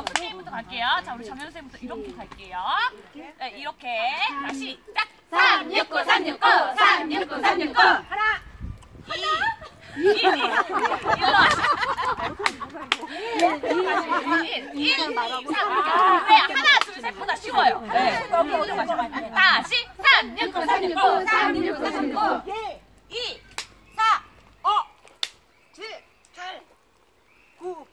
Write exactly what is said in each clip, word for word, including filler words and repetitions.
어려운 게임부터 갈게요. 자, 우리 정현 선생님부터 이렇게 갈게요. 네, 이렇게. 자, 시작! 삼육구, 삼육구, 삼육구, 삼육구. 하나, 이, 이, 일, 일로 일, 일, 이, 삼. 네, 하나, 둘, 셋보다 쉬워요. 네. 다시 삼육구, 삼육구, 삼육구, 삼육구. 이, 사, 오, 칠, 팔, 구.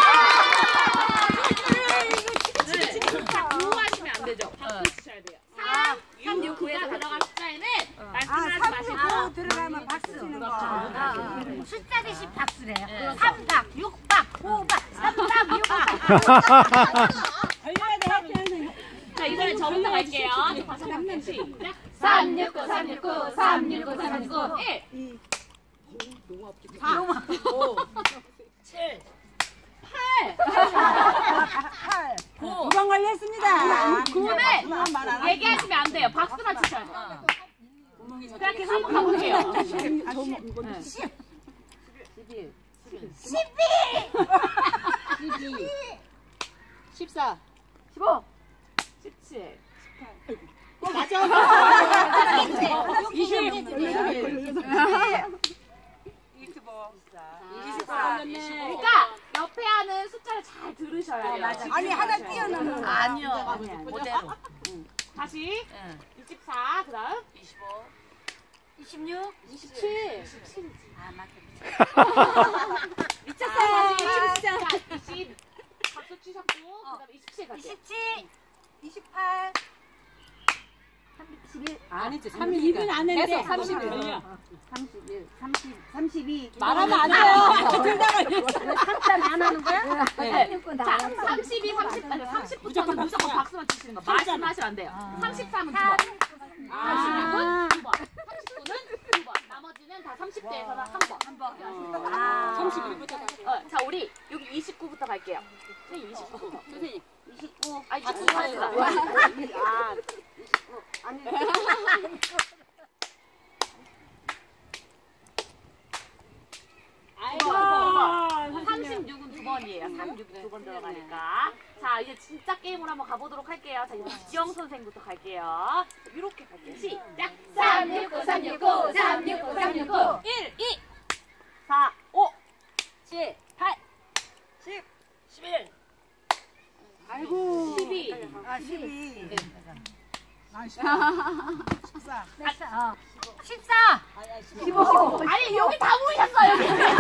구하시면 안 되죠. 박수 치셔야 돼요. 삼, 삼, 육, 구에서 들어갈 숫자에는 말씀하지 마시고 들어가면 박수 치는 거. 숫자 대신 박수래요. 삼 박, 육 박, 오 박, 삼 박, 육 박. 자, 이번엔 저부터 갈게요. 시작. 삼육구, 삼육구, 삼육구, 삼육구. 일, 이, 사, 오, 칠, 팔, 구. 구번 걸렸습니다. 구는 얘기하시면 안 돼요. 박수만 치셔야 돼요. 그냥 계속 한번 가볼게요. 십, 십일, 십이, 십사, 십오, 십칠, 맞아. 이십, 이십사, 그러니까 옆에 하는 숫자를 잘 들으셔야 돼요. 아니 하나 띄어넣는 거. 아니요. 그대로. 다시 이십사, 그다음 이십오, 이십육, 이십칠, 이십칠. 아, 맞다. 미쳤어요. 자, 이십. 박수 치셨고, 그다음에 이십칠 갈게요. 이십칠, 이십팔, 삼십일. 아니지. 삼십일 안 했는데. 삼십일. 삼십일, 삼십, 삼십이. 말하면 안 돼요. 삼단 안 하는 거야? 네. 자, 삼십이, 삼십, 삼십부터는 무조건 박수만 치시는 거. 말씀하시면 안 돼요. 삼십삼은 두 번. 삼십육은 두 번. 삼십구는 두 번. 나머지는 다 삼십 대에서는 한 번. 한 번. 아. 삼십일부터 갈게요. 어, 자, 우리 여기 이십구부터 갈게요. 네, 이십구. 선생님. 이십구. 아, 이십구 하시다. 아, 이십구. 아니. 아이고. 삼십육은 두 번이에요. 삼십육 두 번 들어가니까. 자, 이제 진짜 게임으로 한번 가보도록 할게요. 자, 이제 지영 선생부터 갈게요. 이렇게 갈게요. 시작! 삼육구, 삼육구, 삼육구, 삼육구. 일, 이, 사, 오, 칠, 팔, 십, 십일. 아이고. 십이. 아, 십이. 아, 십사. 어. 십사, 십오. 아니, 여기 다 모이셨어요.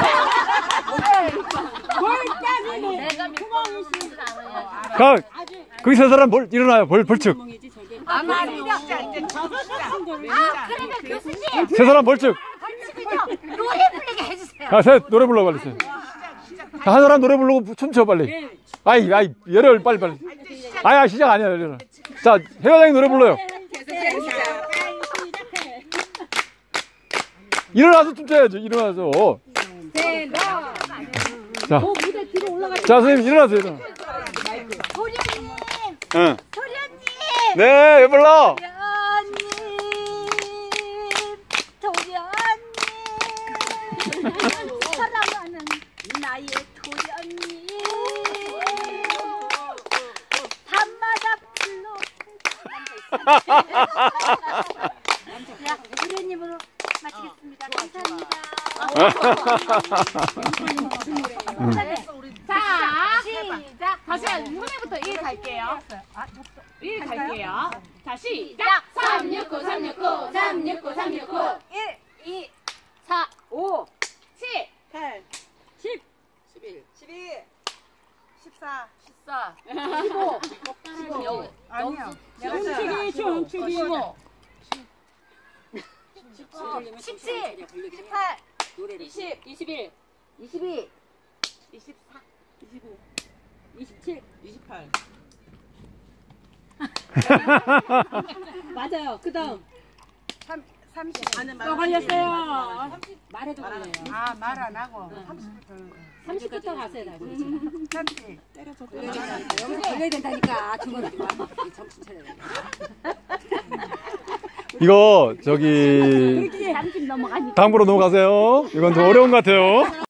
내가 구멍이 있는 줄 알아요. 가, 거기 세 사람 벌, 일어나요. 벌, 벌칙. 아마리 시작 이제 저거 시작. 아, 그러면 교수님, 세 사람 벌칙. 벌칙은요, 노래 부르게 해주세요. 아, 셋, 노래 불러, 빨리. 셋. 자, 한 사람 노래 부르고 춤춰, 빨리. 아이, 아이, 열혈, 빨리, 빨리. 아야, 시작 아니야, 열혈. 자, 혜화장이 노래 불러요. 일어나서 춤춰야죠, 일어나서. 자, 자, 선생님, 일어나세요, 일어나. 도련님, 응. 도련님, 네, 왜 불러? 도련님, 도련님, 사랑하는 나의 도련님, 밤마다 불러. 야, 도련님으로 마치겠습니다. 감사합니다. 자, 시작. 다시 선생님부터 일 갈게요. 일 갈게요. 자, 시작. 삼육구, 삼육구, 삼육구, 삼육구. 일, 이, 사, 오, 칠, 팔, 십, 십일, 십이, 십사, 십사, 십오, 십오. 아니요. 십칠, 십오, 십칠, 십팔, 이십, 이십일, 이십이, 이십사, 이십오, 이십칠, 이십팔. 맞아요. 그 다음. 삼십. 또 걸렸어요. 말해도 걸려요. 아, 말 안 하고. 삼십부터. 삼십부터 가세요. 다시. 삼십. 여기서 걸려야 된다니까. 저거는 정신 차려야 돼. 이거, 저기, 삼십 넘어가니까. 다음으로 넘어가세요. 이건 좀 어려운 것 같아요.